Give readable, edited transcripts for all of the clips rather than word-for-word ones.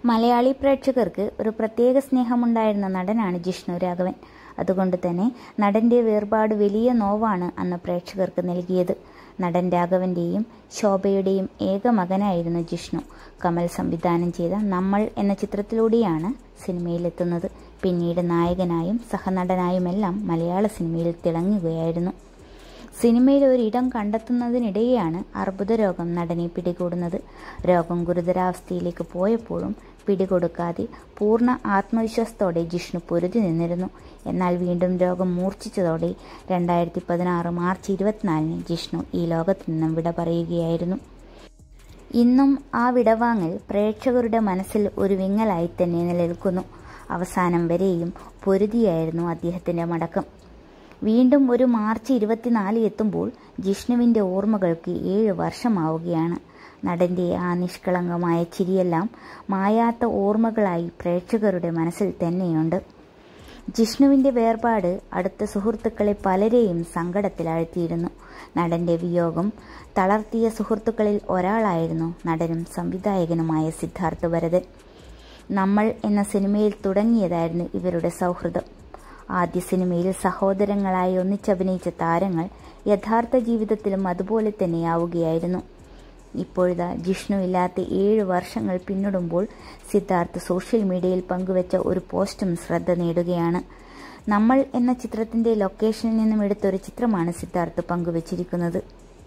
മലയാളി പ്രേക്ഷകർക്ക് ഒരു പ്രത്യേക സ്നേഹമുണ്ടായിരുന്ന നടനാണ് ജിഷ്ണു രാഘവൻ. അതുകൊണ്ട് തന്നെ നടന്റെ വേർപാട് വലിയ നോവാണ് അന്ന് പ്രേക്ഷകർക്ക് നൽകിയത്. നടൻ രാഘവന്റെയും ശോഭയുടെയും ഏക മകനായിരുന്നു ജിഷ്ണു. കമൽ സംവിധാനം ചെയ്ത നമ്മൾ എന്ന ചിത്രത്തിലൂടെയാണ് സിനിമയിലെത്തുന്നത്. പിന്നീട് നായകനായും സഹനടനായുമെല്ലാം മലയാള സിനിമയിൽ തിളങ്ങുകയായിരുന്നു. സിനിമയിൽ ഒരിടം കണ്ടെത്തുന്നതിനിടെയാണ് അർബുദ രോഗം നടനെ പിടികൂടുന്നത്. രോഗം ഗുരുതരാവസ്ഥയിലേക്ക് പോയപ്പോഴും പിടികൊടുക്കാതെ പൂർണ്ണ ആത്മവിശ്വാസത്തോടെ ജിഷ്ണു പൊരുതി നിന്നിരുന്നു. എന്നാൽ വീണ്ടും രോഗം മൂർച്ഛിച്ചതോടെ 2016 മാർച്ച് 24 ജിഷ്ണു ഈ ലോകത്തു നിന്നും വിട പറയുകയായിരുന്നു. ഇന്നും ആ വിടവാങ്ങൽ പ്രേക്ഷകരുടെ മനസ്സിൽ ഒരു വിങ്ങലായി തന്നെ നിലനിൽക്കുന്നു. അവസാനം വരെയും പൊരുതിയായിരുന്നു അദ്ദേഹത്തിന്റെ മടക്കം. വീണ്ടും ഒരു മാർച്ച് 24 എത്തുമ്പോൾ ജിഷ്ണുവിന്റെ ഓർമ്മകൾക്ക് 7 വർഷമാവുകയാണ്. നടന്റെ ആ നിഷ്കളങ്കമായ ചിരിയെല്ലാം മായാത്ത ഓർമ്മകളായി പ്രേക്ഷകരുടെ മനസ്സിൽ തന്നെയുണ്ട്. ജിഷ്ണുവിന്റെ വേർപാട് അടുത്ത സുഹൃത്തുക്കളെ പലരെയും സങ്കടത്തിലാഴ്ത്തിയിരുന്നു. നടന്റെ വിയോഗം തളർത്തിയ സുഹൃത്തുക്കളിൽ ഒരാളായിരുന്നു നടനും സംവിധായകനുമായ സിദ്ധാർത്ഥ് ഭരതൻ. നമ്മൾ എന്ന സിനിമയിൽ തുടങ്ങിയതായിരുന്നു ഇവരുടെ സൗഹൃദം. ആദ്യ സിനിമയിൽ സഹോദരങ്ങളായി ഒന്നിച്ചഭിനയിച്ച താരങ്ങൾ യഥാർത്ഥ ജീവിതത്തിലും അതുപോലെ തന്നെയാവുകയായിരുന്നു. ഇപ്പോഴത്തെ ജിഷ്ണു ഇല്ലാത്ത 7 വർഷങ്ങൾ പിന്നിടുമ്പോൾ സിദ്ധാർത്ഥ് സോഷ്യൽ മീഡിയയിൽ പങ്കുവച്ച ഒരു പോസ്റ്റും ശ്രദ്ധ നേടുകയാണ്. നമ്മൾ എന്ന ചിത്രത്തിന്റെ ലൊക്കേഷനിൽ നിന്നും എടുത്തൊരു ചിത്രമാണ് സിദ്ധാർത്ഥ് പങ്കുവച്ചിരിക്കുന്നത്.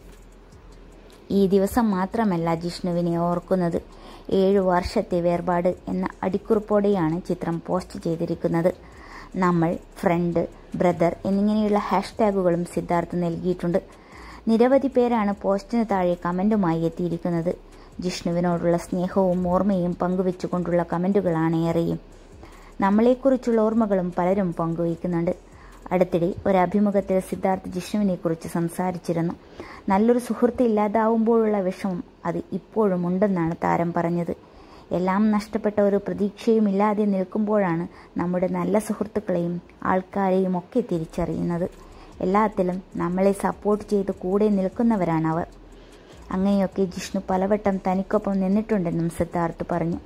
ഈ ദിവസം മാത്രമല്ല ജിഷ്ണുവിനെ ഓർക്കുന്നത്. 7 വർഷത്തെ വേർപാട് എന്ന അടിക്കുറിപ്പോടെയാണ് ചിത്രം പോസ്റ്റ് ചെയ്തിരിക്കുന്നത്. നമ്മൾ, ഫ്രണ്ട്, ബ്രദർ എന്നിങ്ങനെയുള്ള ഹാഷ്ടാഗുകളും സിദ്ധാർത്ഥ് നൽകിയിട്ടുണ്ട്. നിരവധി പേരാണ് പോസ്റ്റിന് താഴെ കമന്റുമായി എത്തിയിരിക്കുന്നത്. ജിഷ്ണുവിനോടുള്ള സ്നേഹവും ഓർമ്മയും പങ്കുവെച്ചുകൊണ്ടുള്ള കമന്റുകളാണ് ഏറെയും. നമ്മളെക്കുറിച്ചുള്ള ഓർമ്മകളും പലരും പങ്കുവയ്ക്കുന്നുണ്ട്. അടുത്തിടെ ഒരു അഭിമുഖത്തിൽ സിദ്ധാർത്ഥ് ജിഷ്ണുവിനെക്കുറിച്ച് സംസാരിച്ചിരുന്നു. നല്ലൊരു സുഹൃത്ത് ഇല്ലാതാവുമ്പോഴുള്ള വിഷമം അത് ഇപ്പോഴും ഉണ്ടെന്നാണ് താരം പറഞ്ഞത്. എല്ലാം നഷ്ടപ്പെട്ട ഒരു പ്രതീക്ഷയുമില്ലാതെ നിൽക്കുമ്പോഴാണ് നമ്മുടെ നല്ല സുഹൃത്തുക്കളെയും ആൾക്കാരെയും ഒക്കെ തിരിച്ചറിയുന്നത്. എല്ലാത്തിലും നമ്മളെ സപ്പോർട്ട് ചെയ്ത് കൂടെ നിൽക്കുന്നവരാണ് അവർ. അങ്ങനെയൊക്കെ ജിഷ്ണു പലവട്ടം തനിക്കൊപ്പം നിന്നിട്ടുണ്ടെന്നും സിദ്ധാർത്ഥ് പറഞ്ഞു.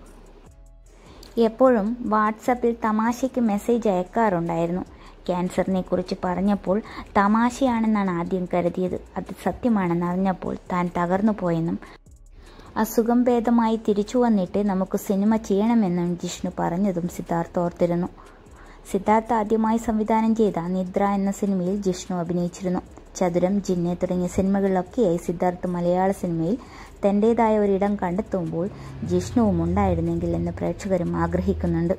എപ്പോഴും വാട്സാപ്പിൽ തമാശയ്ക്ക് മെസ്സേജ് അയക്കാറുണ്ടായിരുന്നു. ക്യാൻസറിനെ കുറിച്ച് പറഞ്ഞപ്പോൾ തമാശയാണെന്നാണ് ആദ്യം കരുതിയത്. അത് സത്യമാണെന്ന് അറിഞ്ഞപ്പോൾ താൻ തകർന്നു പോയെന്നും അസുഖം ഭേദമായി തിരിച്ചു വന്നിട്ട് നമുക്ക് സിനിമ ചെയ്യണമെന്നും ജിഷ്ണു പറഞ്ഞതും സിദ്ധാർത്ഥ് ഓർത്തിരുന്നു. സിദ്ധാർത്ഥ് ആദ്യമായി സംവിധാനം ചെയ്ത നിദ്ര എന്ന സിനിമയിൽ ജിഷ്ണു അഭിനയിച്ചിരുന്നു. ചതുരം, ജിന്നെ തുടങ്ങിയ സിനിമകളിലൊക്കെയായി സിദ്ധാർത്ഥ് മലയാള സിനിമയിൽ തന്റേതായ ഒരിടം കണ്ടെത്തുമ്പോൾ ജിഷ്ണുവും ഉണ്ടായിരുന്നെങ്കിൽ എന്ന് പ്രേക്ഷകരും ആഗ്രഹിക്കുന്നുണ്ട്.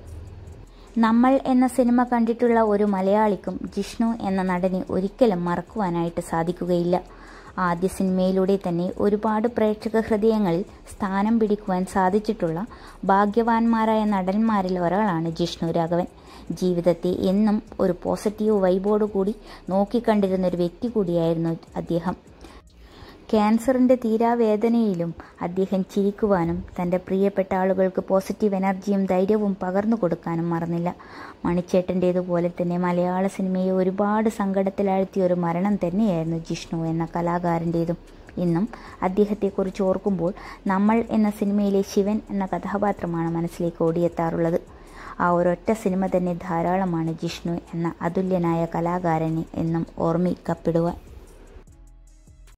നമ്മൾ എന്ന സിനിമ കണ്ടിട്ടുള്ള ഒരു മലയാളിക്കും ജിഷ്ണു എന്ന നടനെ ഒരിക്കലും മറക്കുവാനായിട്ട് സാധിക്കുകയില്ല. ആദ്യ സിനിമയിലൂടെ തന്നെ ഒരുപാട് പ്രേക്ഷക ഹൃദയങ്ങളിൽ സ്ഥാനം പിടിക്കുവാൻ സാധിച്ചിട്ടുള്ള ഭാഗ്യവാന്മാരായ നടന്മാരിൽ ഒരാളാണ് ജിഷ്ണു രാഘവൻ. ജീവിതത്തെ എന്നും ഒരു പോസിറ്റീവ് വൈബോടു കൂടി നോക്കിക്കണ്ടിരുന്ന ഒരു വ്യക്തി കൂടിയായിരുന്നു അദ്ദേഹം. ക്യാൻസറിന്റെ തീരാവേദനയിലും അദ്ദേഹം ചിരിക്കുവാനും തന്റെ പ്രിയപ്പെട്ട ആളുകൾക്ക് പോസിറ്റീവ് എനർജിയും ധൈര്യവും പകർന്നു കൊടുക്കാനും മറന്നില്ല. മണിച്ചേട്ടൻ്റേതുപോലെ തന്നെ മലയാള സിനിമയെ ഒരുപാട് സങ്കടത്തിലാഴ്ത്തിയ ഒരു മരണം തന്നെയായിരുന്നു ജിഷ്ണു എന്ന കലാകാരൻ്റേതും. ഇന്നും അദ്ദേഹത്തെക്കുറിച്ച് ഓർക്കുമ്പോൾ നമ്മൾ എന്ന സിനിമയിലെ ശിവൻ എന്ന കഥാപാത്രമാണ് മനസ്സിലേക്ക് ഓടിയെത്താറുള്ളത്. ആ ഒരൊറ്റ സിനിമ തന്നെ ധാരാളമാണ് ജിഷ്ണു എന്ന അതുല്യനായ കലാകാരനെ എന്നും ഓർമ്മിക്കപ്പെടുവാൻ.